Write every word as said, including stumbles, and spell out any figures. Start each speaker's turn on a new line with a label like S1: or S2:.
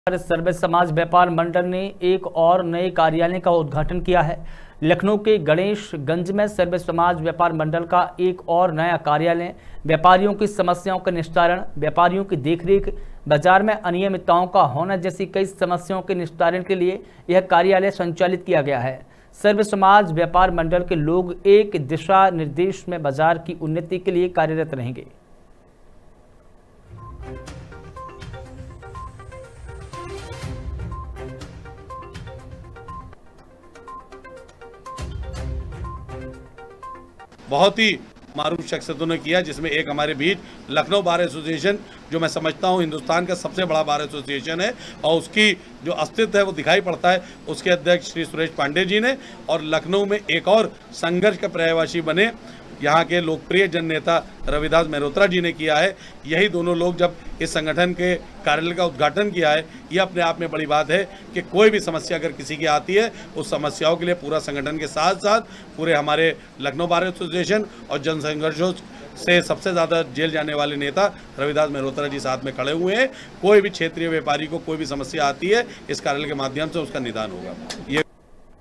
S1: सर्वे समाज व्यापार मंडल ने एक और नए कार्यालय का उद्घाटन किया है। लखनऊ के गणेशगंज में सर्वे समाज व्यापार मंडल का एक और नया कार्यालय व्यापारियों की समस्याओं के निस्तारण, व्यापारियों की देखरेख, बाजार में अनियमितताओं का होना जैसी कई समस्याओं के निस्तारण के लिए यह कार्यालय संचालित किया गया है। सर्वे समाज व्यापार मंडल के लोग एक दिशा निर्देश में बाजार की उन्नति के लिए कार्यरत रहेंगे।
S2: बहुत ही मारूफ शख्सियतों ने किया, जिसमें एक हमारे बीच लखनऊ बार एसोसिएशन, जो मैं समझता हूं हिंदुस्तान का सबसे बड़ा बार एसोसिएशन है और उसकी जो अस्तित्व है वो दिखाई पड़ता है, उसके अध्यक्ष श्री सुरेश पांडे जी ने, और लखनऊ में एक और संघर्ष का पर्यायवासी बने यहाँ के लोकप्रिय जन नेता रविदास मेहरोत्रा जी ने किया है। यही दोनों लोग जब इस संगठन के कार्यालय का उद्घाटन किया है, ये अपने आप में बड़ी बात है कि कोई भी समस्या अगर किसी की आती है, उस समस्याओं के लिए पूरा संगठन के साथ साथ पूरे हमारे लखनऊ बार एसोसिएशन और जन संघर्षों से सबसे ज़्यादा जेल जाने वाले नेता रविदास मेहरोत्रा जी साथ में खड़े हुए हैं। कोई भी क्षेत्रीय व्यापारी को कोई भी समस्या आती है, इस कार्यालय के माध्यम से उसका निदान होगा। ये